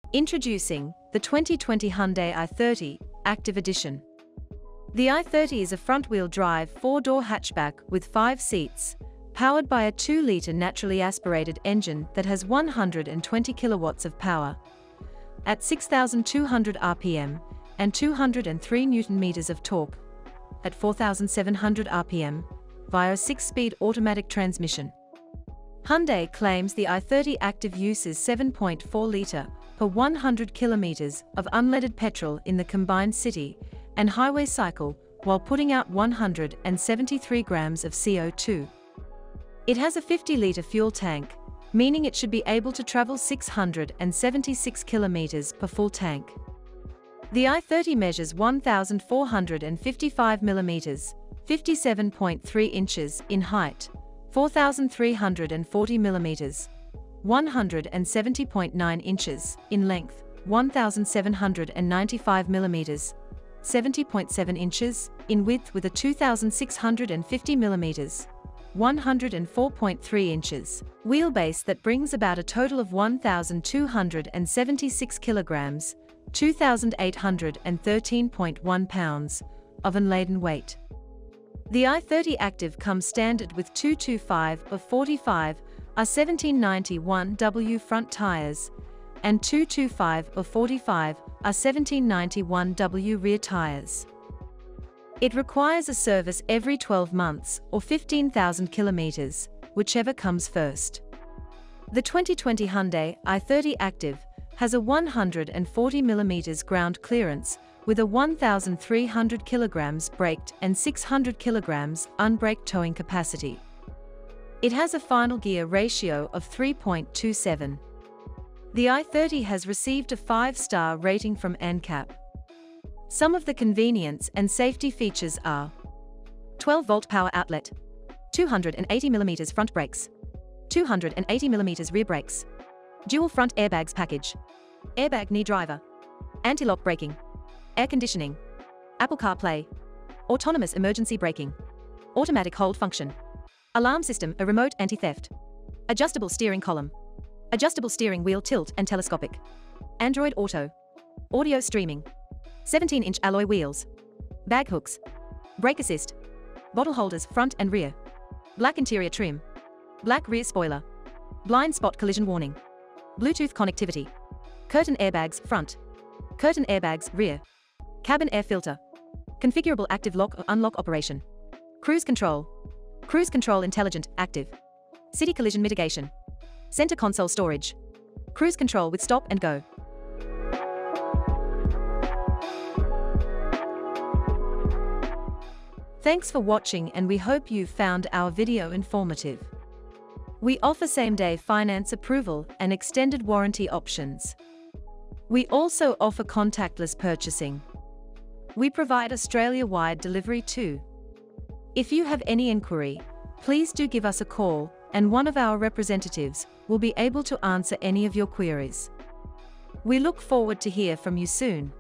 Introducing the 2020 Hyundai i30 Active Edition. The i30 is a front-wheel drive four-door hatchback with 5 seats, powered by a 2-liter naturally aspirated engine that has 120 kilowatts of power. At 6,200 RPM and 203 Newton-meters of torque, at 4,700 RPM, via a 6-speed automatic transmission. Hyundai claims the i30 Active uses 7.4-liter per 100 kilometers of unleaded petrol in the combined city and highway cycle while putting out 173 grams of CO2. It has a 50-liter fuel tank, meaning it should be able to travel 676 kilometers per full tank. The i30 measures 1,455 millimeters, 57.3 inches in height, 4,340 millimeters, 170.9 inches in length, 1,795 millimeters, 70.7 inches in width with a 2,650 millimeters, 104.3 inches wheelbase that brings about a total of 1,276 kilograms, 2,813.1 pounds of unladen weight. The i30 Active comes standard with 225/45 R1791W front tires and 225/45 R1791W rear tires. It requires a service every 12 months or 15,000 kilometers, whichever comes first. The 2020 Hyundai i30 Active has a 140 mm ground clearance with a 1,300 kilograms braked and 600 kilograms unbraked towing capacity. It has a final gear ratio of 3.27. The i30 has received a 5-star rating from NCAP. Some of the convenience and safety features are 12-volt power outlet, 280 mm front brakes, 280 mm rear brakes, dual front airbags package, airbag knee driver, anti-lock braking, air conditioning, Apple CarPlay, autonomous emergency braking, automatic hold function, alarm system, a remote anti-theft, adjustable steering column, adjustable steering wheel tilt and telescopic, Android Auto, audio streaming, 17-inch alloy wheels, bag hooks, brake assist, bottle holders front and rear, black interior trim, black rear spoiler, blind spot collision warning, Bluetooth connectivity, curtain airbags front, curtain airbags rear, cabin air filter, configurable active lock or unlock operation, cruise control intelligent active, city collision mitigation, center console storage, cruise control with stop and go. Thanks for watching, and we hope you found our video informative. We offer same-day finance approval and extended warranty options. We also offer contactless purchasing. We provide Australia-wide delivery too. If you have any inquiry, please do give us a call, and one of our representatives will be able to answer any of your queries. We look forward to hear from you soon.